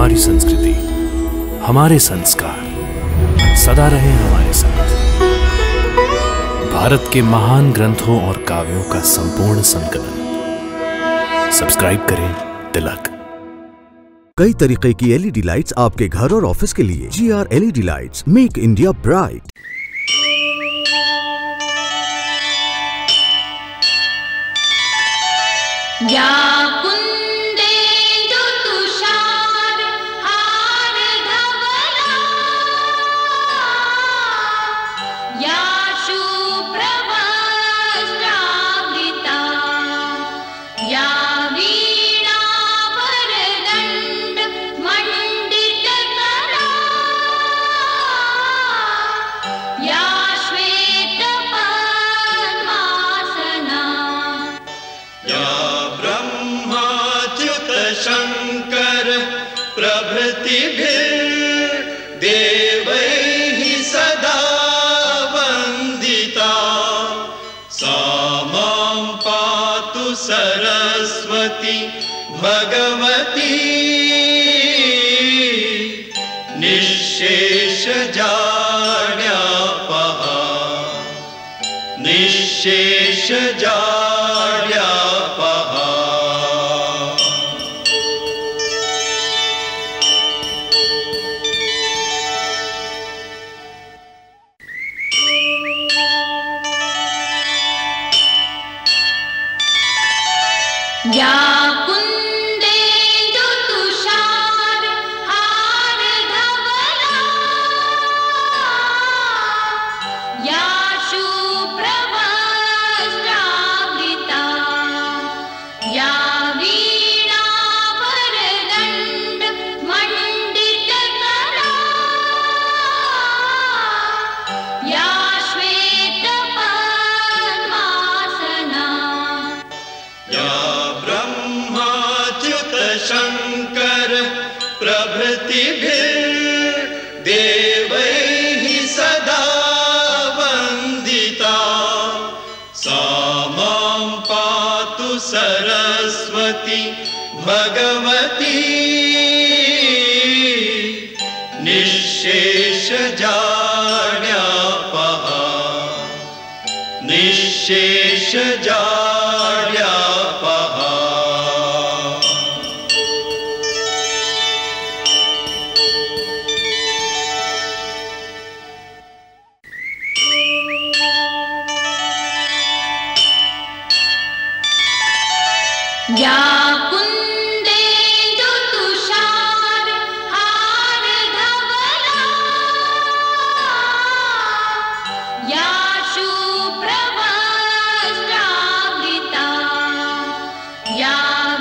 हमारी संस्कृति, हमारे संस्कार सदा रहे हमारे साथ। भारत के महान ग्रंथों और काव्यों का संपूर्ण संकलन। सब्सक्राइब करें तिलक। कई तरीके की एलईडी लाइट्स आपके घर और ऑफिस के लिए। GR LED lights, make India bright. Shankar प्रभृतिभिर्देवैः सदा वन्दिता। सा मां पातु सरस्वती भगवती निःशेषजाड्यापहा निःशेषजाड्यापहा। या कुन्देन्दु तुषार हार धवला, या शुभ्रवस्त्रावृता, या वीणावरदण्ड मण्डितकरा, या श्वेतपद्मासना, या शंकर प्रभृतिभिर्देवैः सदा वन्दिता। सा मां पातु सरस्वती भगवती निःशेषजाड्यापहा निःशेषजाड्यापहा। या कुन्देन्दु तुषार हार धवला, या शुभ्रवस्त्रावृता, या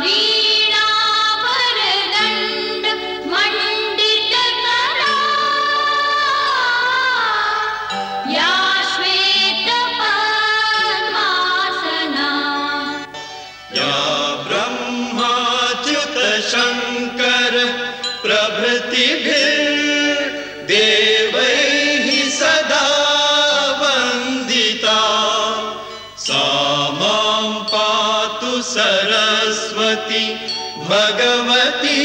वीणावरदण्ड मण्डितकरा, या श्वेतपद्मासना, या शंकर प्रभृतिभिर्देवैः सदा वन्दिता। सा मां पातु सरस्वती भगवती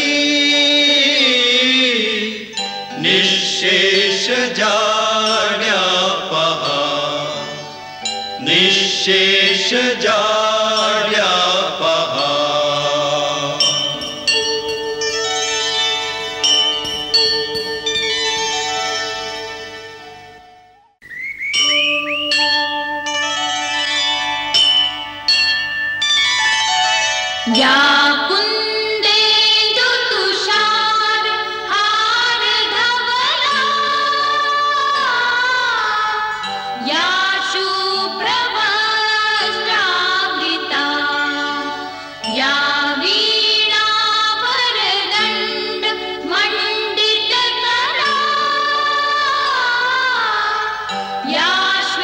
निःशेषजाड्यापहा निःशेषजाड्यापहा। या कुन्देन्दु तुषार हार धवला, या शुभ्रवस्त्रावृता, या वीणावरदण्ड मण्डितकरा, या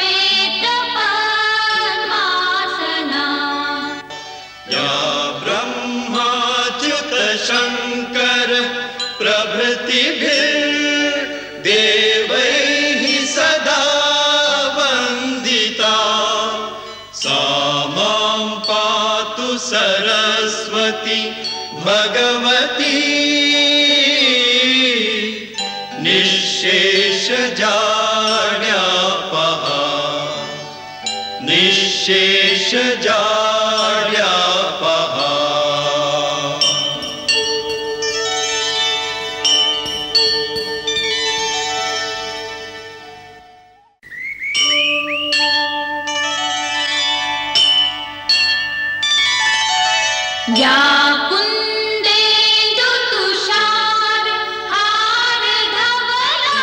श्वेतपद्मासना, या शंकर प्रभृतिभिर्देवैः सदा वन्दिता। सा मां पातु सरस्वती भगवती निःशेष जाड्यापहा निःशेष जाड्यापहा या कुंदेन्दु तुषार हार धवला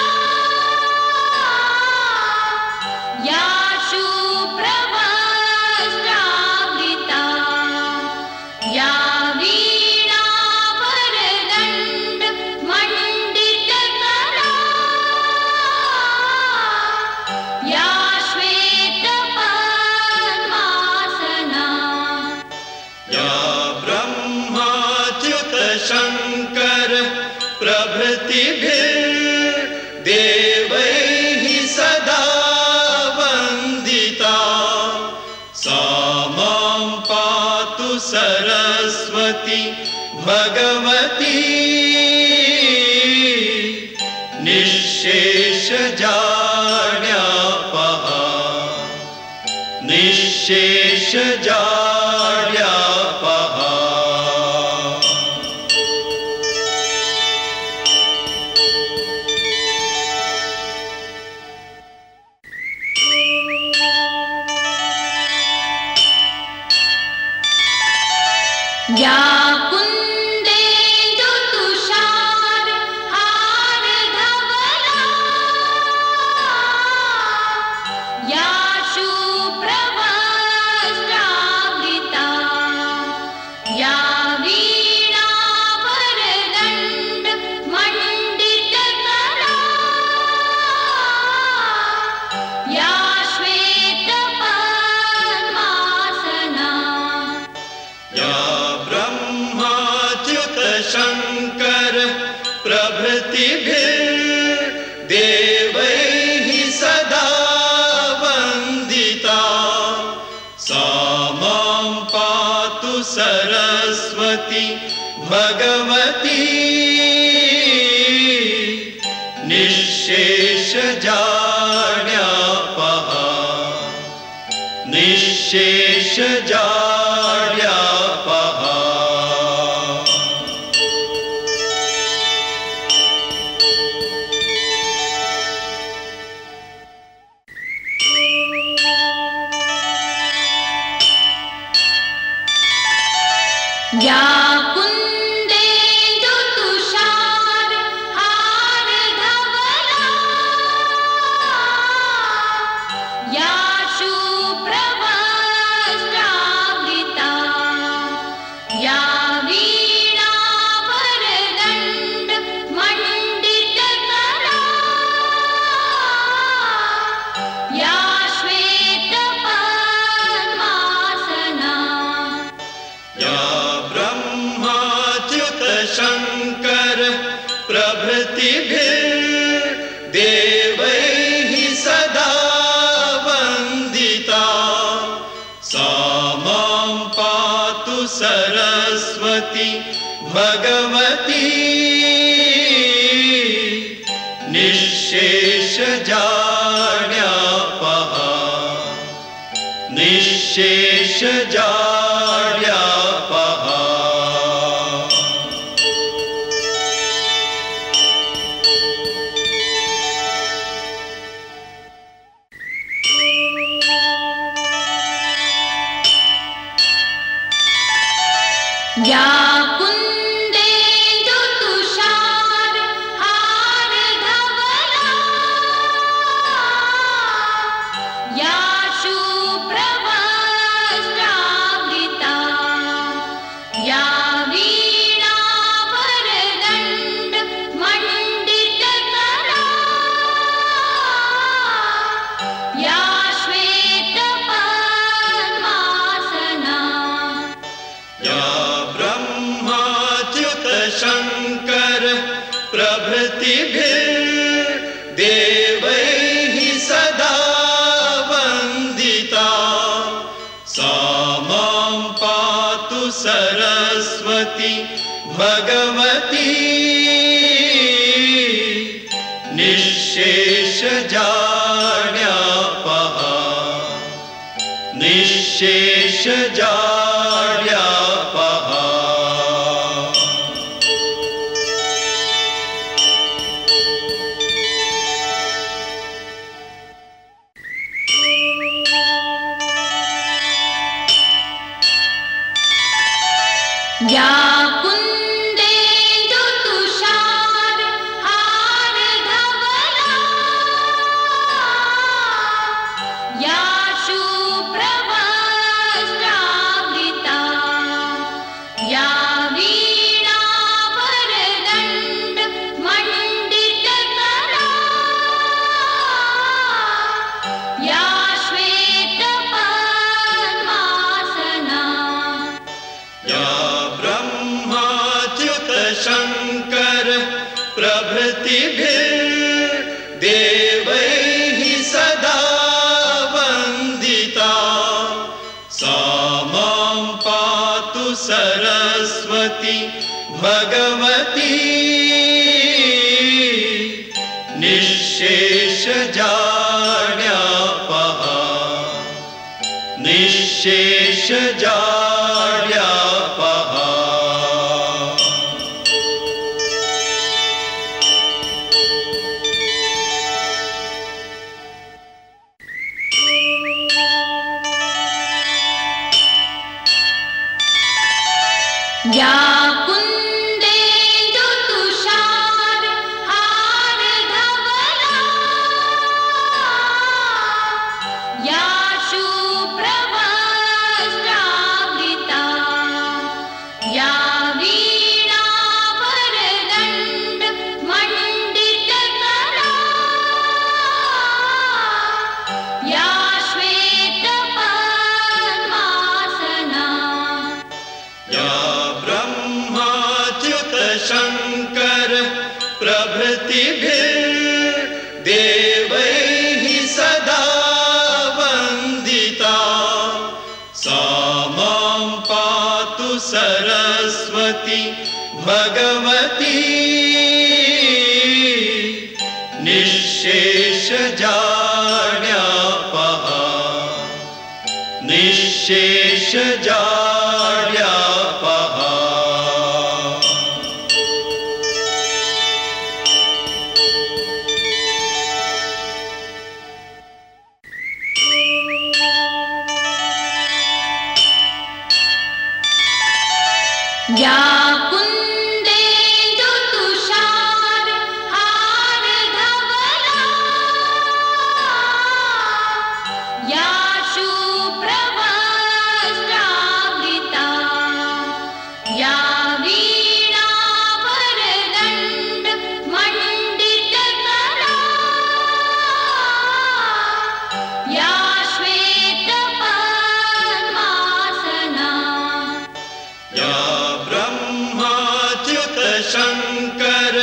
या शुभ्रवस्त्रावृता या वीणावरदण्ड मण्डितकरा या श्वेतपद्मासना या ब्रह्माच्युत शंकर प्रभृतिभिर्देवैः सदा वन्दिता सा मां पातु सरस्वती भगवती निःशेष जाड्यापहा निःशेष जाड्यापहा या कुंदेन्दु तुषार हार धवला या शुभ्रवस्त्रावृता या वीणावरदण्ड मण्डितकरा या श्वेतपद्मासना या ब्रह्माच्युत शंकर प्रभृतिभिर्देवैः सदा वन्दिता सा मां पातु सरस्वती भगवती निःशेष जाड्यापहा निःशेष जाड्यापहा या कुंदेन्दु तुषार हार धवला या शुभ्रवस्त्रावृता या वीणावरदण्ड मण्डितकरा या श्वेतपद्मासना या ब्रह्माच्युत शंकर प्रभृतिभिर्देवैः सदा वन्दिता सा मां पातु सरस्वती भगवती निःशेष जाड्यापहा निःशेष जाड्यापहा या कुंदेन्दु तुषार हार धवला या शुभ्रवस्त्रावृता या वीणावरदण्ड मण्डितकरा या श्वेतपद्मासना या ब्रह्माच्युत शंकर प्रभृतिभिर्देवैः सदा वन्दिता सा मां पातु सरस्वती भगवती निःशेष निःशेष जाड्यापहा निःशेष जाड्यापहा या कुन्देन्दु तुषार हार धवला या शुभ्रवस्त्रावृता या वीणावरदण्ड मण्डितकरा या श्वेतपद्मासना या ब्रह्माच्युत शङ्कर प्रभृतिभिर्देवैः सदा वन्दिता सा मां पातु सरस्वती भगवती निःशेष जाड्यापहा निःशेष जाड्यापहा या कुन्देन्दु तुषार हार धवला या शुभ्रवस्त्रावृता या वीणावरदण्ड मण्डितकरा या श्वेतपद्मासना या ब्रह्माच्युत शङ्कर प्रभृतिभिर्देवैः सदा वन्दिता सा मां पातु सरस्वती भगवती निःशेष जाड्यापहा निःशेष जाड्यापहा या कुन्देन्दु तुषार हार धवला या शुभ्रवस्त्रावृता या वीणावरदण्ड मण्डितकरा या श्वेतपद्मासना या ब्रह्माच्युत शङ्कर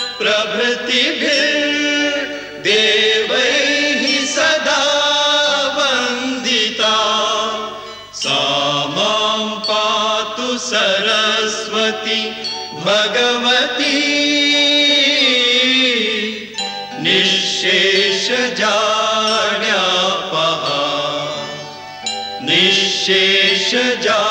प्रभृतिभिर्देवैः सदा वन्दिता सा मां पातु सरस्वती भगवती निःशेष जाड्यापहा निःशेष जा